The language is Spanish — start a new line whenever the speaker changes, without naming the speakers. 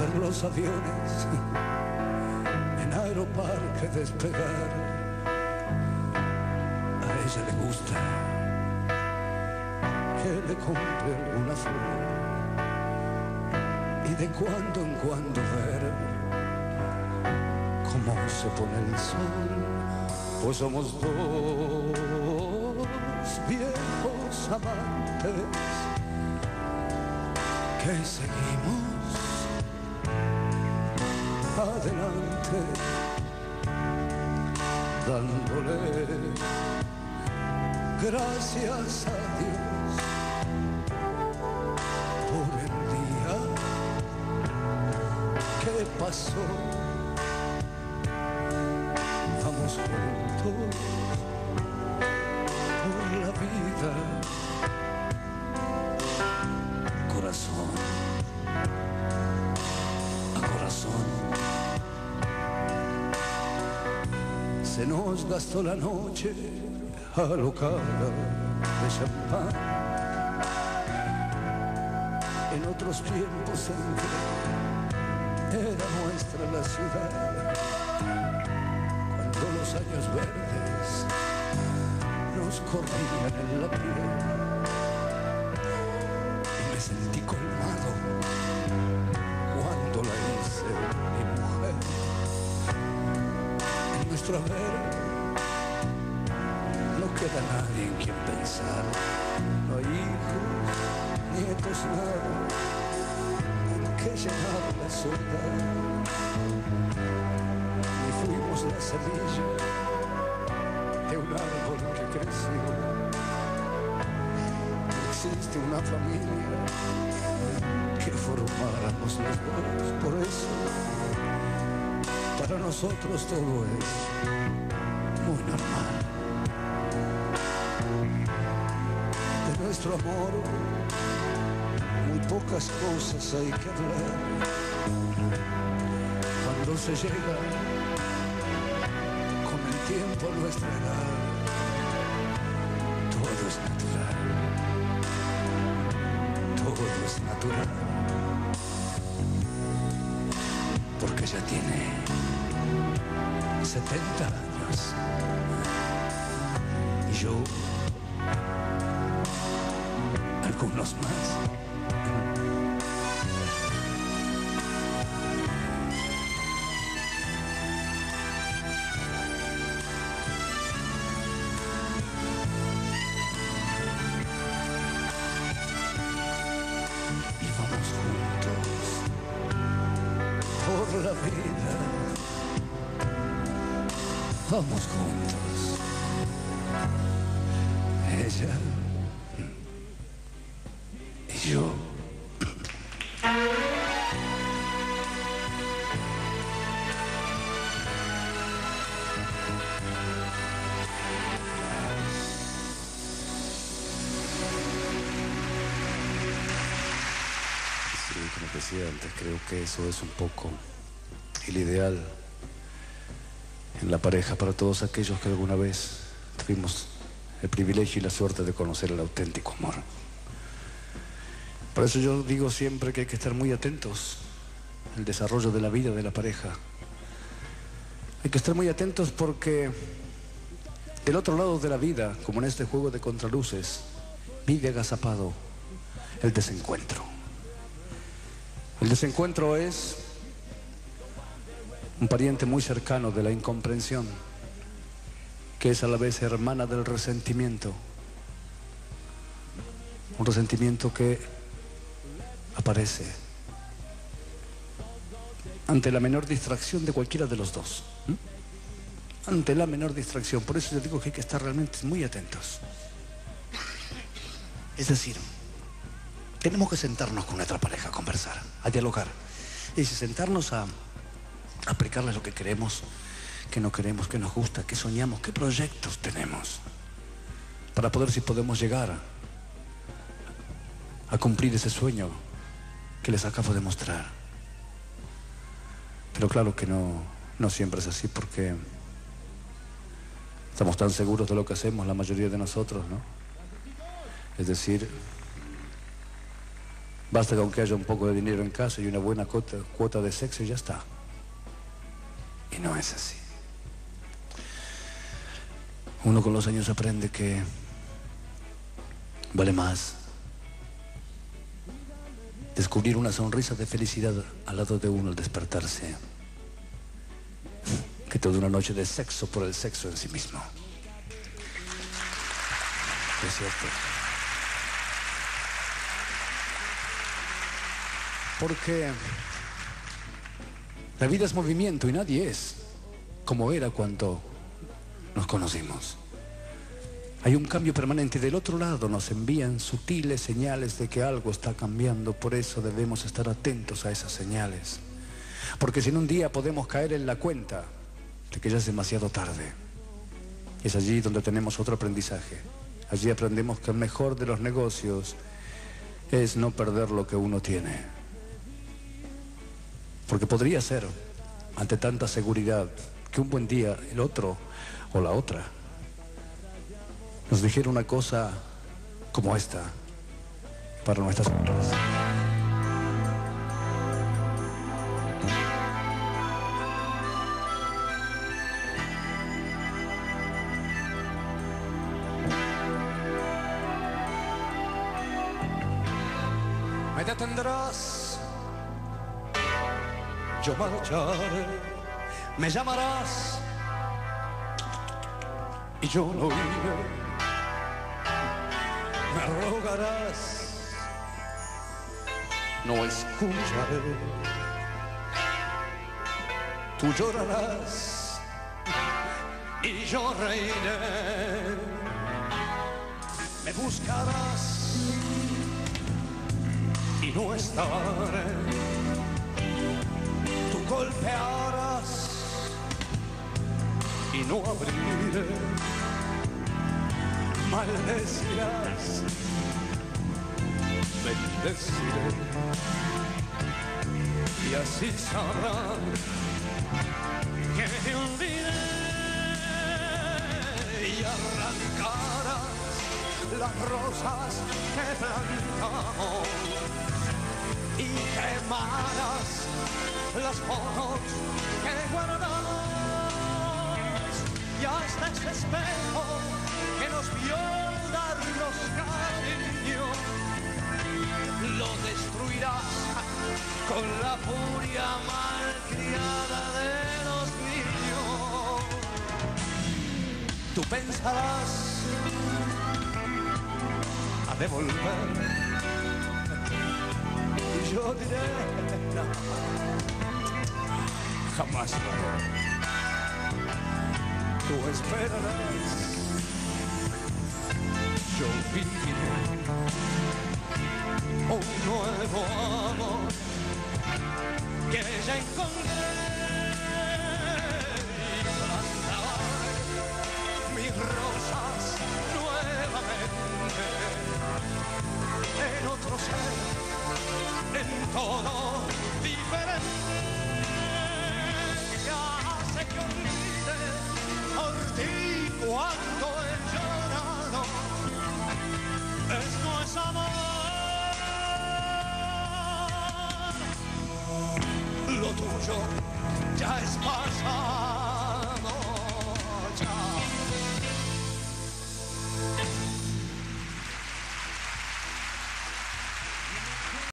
ver los aviones en Aeroparque despegar. A ella le gusta que le compre alguna flor y de cuando en cuando ver cómo se pone el sol. Pues somos dos viejos amantes que seguimos adelante, dándole gracias a Dios por el día que pasó. Vamos juntos por la vida, corazón a corazón. Se nos gastó la noche alocada de champán en otros tiempos en que era nuestra la ciudad, cuando los años verdes nos corrían en la piel y me sentí colmado cuando la hice mi mujer. En nuestro haber no queda nadie en quien pensar, no hay hijos, nietos, nada en que llenar la soledad. Y fuimos la semilla de un árbol que creció. No existe una familia que formáramos los dos, por eso para nosotros todo es muy normal. De nuestro amor muy pocas cosas hay que hablar. Cuando se llega con el tiempo a nuestra edad, todo es natural, todo es natural, porque ya tiene 70 años y yo algunos más. Y vamos juntos por la vida, vamos juntos, ella y yo.
Sí, como decía antes, creo que eso es un poco el ideal en la pareja para todos aquellos que alguna vez tuvimos el privilegio y la suerte de conocer el auténtico amor. Por eso yo digo siempre que hay que estar muy atentos al desarrollo de la vida de la pareja. Hay que estar muy atentos porque del otro lado de la vida, como en este juego de contraluces, vive agazapado el desencuentro. El desencuentro es un pariente muy cercano de la incomprensión, que es a la vez hermana del resentimiento. Un resentimiento que aparece ante la menor distracción de cualquiera de los dos. Ante la menor distracción. Por eso yo digo que hay que estar realmente muy atentos. Es decir, tenemos que sentarnos con nuestra pareja a conversar, a dialogar. Y sentarnos a explicarles lo que queremos, que no queremos, que nos gusta, que soñamos, qué proyectos tenemos, para poder, si podemos llegar a cumplir ese sueño que les acabo de mostrar. Pero claro que no siempre es así, porque estamos tan seguros de lo que hacemos la mayoría de nosotros, ¿no? Es decir, Basta que aunque haya un poco de dinero en casa y una buena cuota de sexo y ya está. Y no es así. Uno con los años aprende que vale más descubrir una sonrisa de felicidad al lado de uno al despertarse que toda una noche de sexo por el sexo en sí mismo. Es cierto. Porque la vida es movimiento y nadie es como era cuando nos conocimos. Hay un cambio permanente y del otro lado nos envían sutiles señales de que algo está cambiando. Por eso debemos estar atentos a esas señales. Porque si en un día podemos caer en la cuenta de que ya es demasiado tarde. Es allí donde tenemos otro aprendizaje. Allí aprendemos que el mejor de los negocios es no perder lo que uno tiene. Porque podría ser, ante tanta seguridad, que un buen día el otro o la otra nos dijera una cosa como esta para nuestras vidas.
Me detendrás, yo marcharé, me llamarás y yo no iré. Me rogarás, no escucharé. Tú llorarás y yo reiré. Me buscarás y no estaré. Tú golpearás y no abriré. Maldecirás, bendeciré, y así sabrán que te olvidé. Y arrancarás las rosas que plantamos y quemarás las fotos que guardamos. Y hasta ese espejo que nos vio darnos cariño lo destruirás con la furia malcriada de los niños. Tú pensarás a devolver y yo diré no, jamás no. Tú esperarás, yo viviré un nuevo amor que ya encontré y plantar mis rosas nuevamente en otro ser, en todo diferente, que hace que olvide por ti cuando he llorado. Esto es amor. Lo tuyo ya es pasado. Chao.